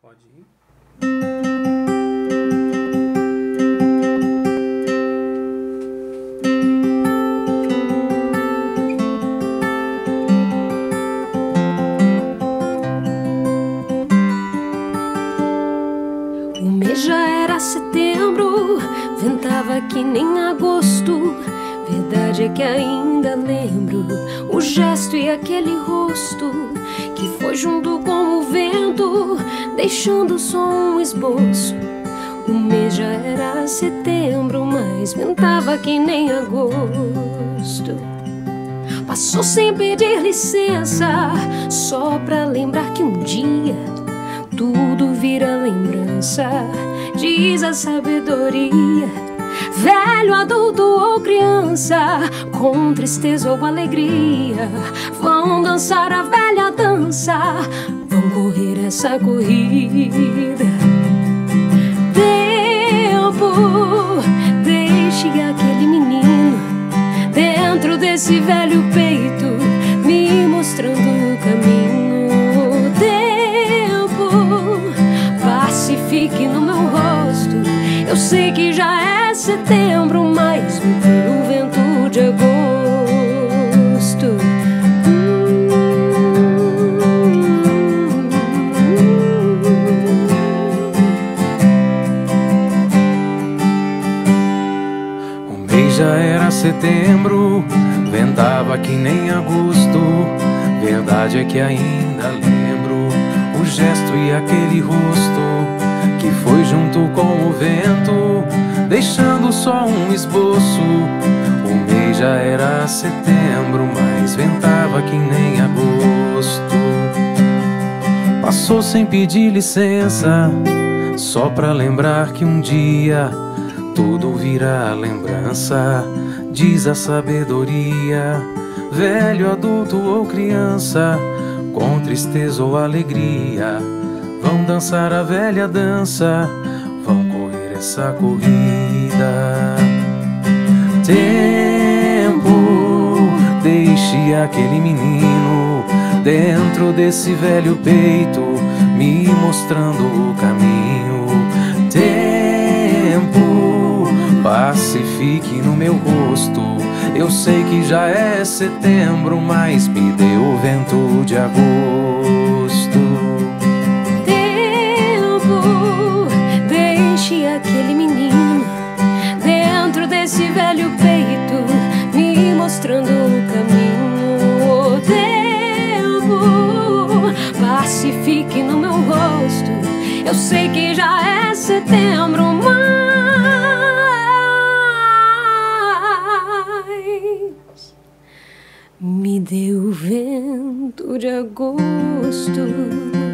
Pode ir. O mês já era setembro, ventava que nem agosto. Verdade é que ainda lembro o gesto e aquele rosto que foi junto com o vento, deixando só um esboço. O mês já era setembro, mas ventava que nem agosto. Passou sem pedir licença, só pra lembrar que um dia tudo vira lembrança, diz a sabedoria. Velho, adulto ou criança, com tristeza ou alegria, vão dançar a velha dança, vão correr essa corrida. Tempo, deixe aquele menino dentro desse velho peito, me mostrando o caminho. Tempo, pacifique no meu rosto. Eu sei que já é setembro, mas me deu o vento de agosto. O mês já era setembro, ventava que nem agosto. Verdade é que ainda lembro o gesto e aquele rosto que foi junto com o vento, deixando só um esboço. O mês já era setembro, mas ventava que nem agosto. Passou sem pedir licença, só pra lembrar que um dia tudo vira lembrança, diz a sabedoria. Velho, adulto ou criança, com tristeza ou alegria, vão dançar a velha dança, vão correr essa corrida. Tempo, deixe aquele menino dentro desse velho peito, me mostrando o caminho. Tempo, pacifique no meu rosto. Eu sei que já é setembro, mas me deu o vento de agosto. Deixe aquele menino dentro desse velho peito, me mostrando o caminho. O tempo, pacifique no meu rosto. Eu sei que já é setembro, mas me deu o vento de agosto.